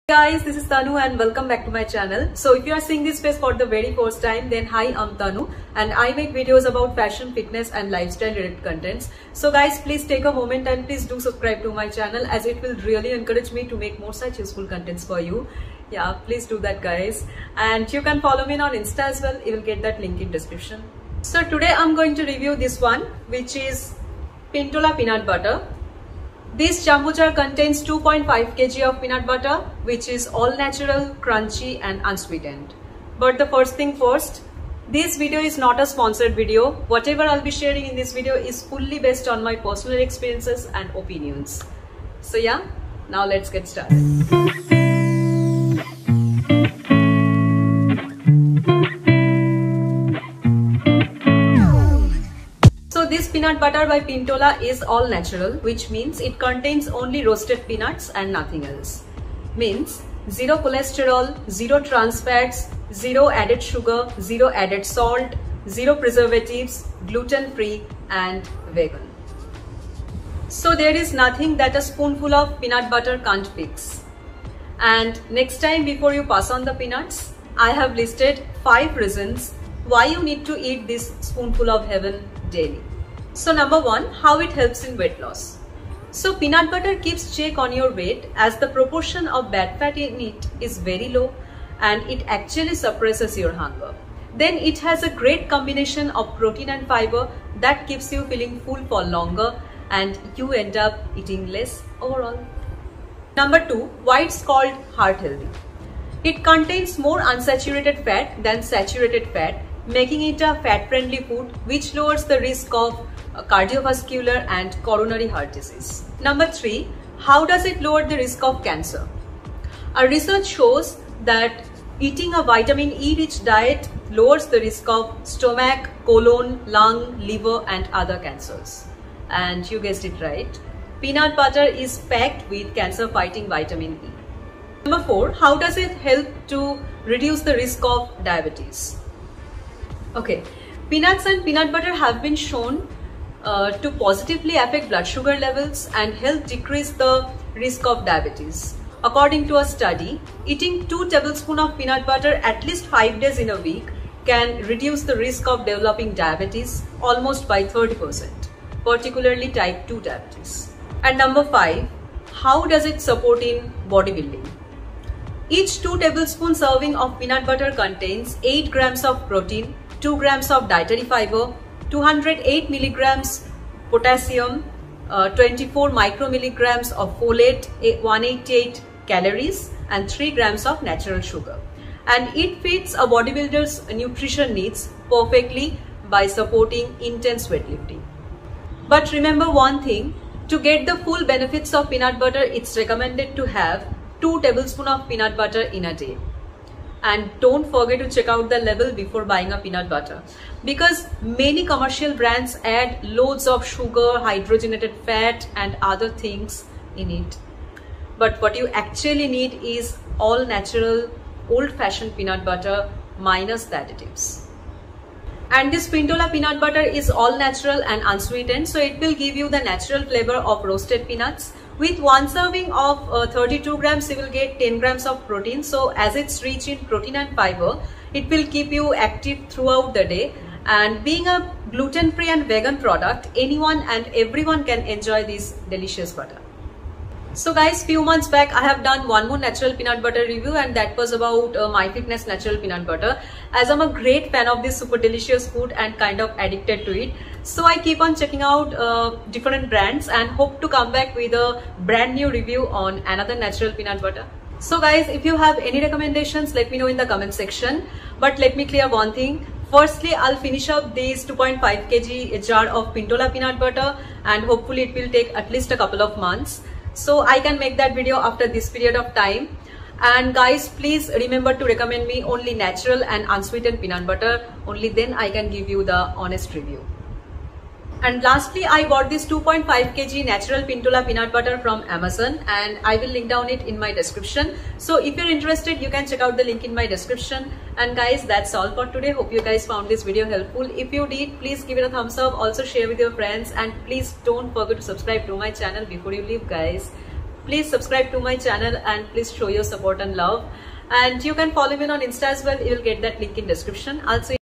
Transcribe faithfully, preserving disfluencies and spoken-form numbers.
Guys, this is Tanu and welcome back to my channel. So if you are seeing this face for the very first time, then hi, I'm Tanu and I make videos about fashion, fitness and lifestyle related contents. So guys, please take a moment and please do subscribe to my channel as it will really encourage me to make more such useful contents for you. Yeah, please do that guys. And you can follow me on Insta as well. You will get that link in description. So today I'm going to review this one, which is Pintola peanut butter. This jumbo jar contains two point five kilograms of peanut butter, which is all natural, crunchy and unsweetened. But the first thing first, this video is not a sponsored video. Whatever I'll be sharing in this video is fully based on my personal experiences and opinions. So yeah, now let's get started. This peanut butter by Pintola is all natural, which means it contains only roasted peanuts and nothing else. Means zero cholesterol, zero trans fats, zero added sugar, zero added salt, zero preservatives, gluten free and vegan. So there is nothing that a spoonful of peanut butter can't fix. And next time before you pass on the peanuts, I have listed five reasons why you need to eat this spoonful of heaven daily. So number one, how it helps in weight loss. So peanut butter keeps check on your weight as the proportion of bad fat in it is very low and it actually suppresses your hunger. Then it has a great combination of protein and fiber that keeps you feeling full for longer and you end up eating less overall. Number two, why it's called heart healthy. It contains more unsaturated fat than saturated fat, making it a fat-friendly food which lowers the risk of cardiovascular and coronary heart disease. Number three, how does it lower the risk of cancer? Our research shows that eating a vitamin E rich diet lowers the risk of stomach, colon, lung, liver and other cancers. And you guessed it right, peanut butter is packed with cancer fighting vitamin E. Number four, how does it help to reduce the risk of diabetes? Okay, peanuts and peanut butter have been shown Uh, to positively affect blood sugar levels and help decrease the risk of diabetes. According to a study, eating two tablespoons of peanut butter at least five days in a week can reduce the risk of developing diabetes almost by thirty percent, particularly type two diabetes. And number five, how does it support in bodybuilding? Each two tablespoon serving of peanut butter contains eight grams of protein, two grams of dietary fiber, two hundred eight milligrams potassium, uh, twenty-four micromilligrams of folate, one hundred eighty-eight calories and three grams of natural sugar. And it fits a bodybuilder's nutrition needs perfectly by supporting intense weightlifting. But remember one thing, to get the full benefits of peanut butter, it's recommended to have two tablespoons of peanut butter in a day. And don't forget to check out the label before buying a peanut butter, because many commercial brands add loads of sugar, hydrogenated fat and other things in it. But what you actually need is all natural, old-fashioned peanut butter minus the additives. And this Pintola peanut butter is all natural and unsweetened, so it will give you the natural flavor of roasted peanuts. With one serving of uh, thirty-two grams, you will get ten grams of protein. So as it's rich in protein and fiber, it will keep you active throughout the day. And being a gluten-free and vegan product, anyone and everyone can enjoy this delicious butter. So guys, few months back I have done one more natural peanut butter review and that was about uh, MyFitness natural peanut butter. As I'm a great fan of this super delicious food and kind of addicted to it, so I keep on checking out uh, different brands and hope to come back with a brand new review on another natural peanut butter. So guys, if you have any recommendations, let me know in the comment section. But let me clear one thing. Firstly, I'll finish up this two point five kilograms jar of Pintola peanut butter and hopefully it will take at least a couple of months. So I can make that video after this period of time. And guys, please remember to recommend me only natural and unsweetened peanut butter. Only then I can give you the honest review. And lastly, I bought this two point five kilograms natural Pintola peanut butter from Amazon and I will link down it in my description. So if you're interested, you can check out the link in my description. And guys, that's all for today. Hope you guys found this video helpful. If you did, please give it a thumbs up. Also share with your friends and please don't forget to subscribe to my channel before you leave guys. please subscribe to my channel and please show your support and love. And you can follow me on Insta as well. You will get that link in description. Also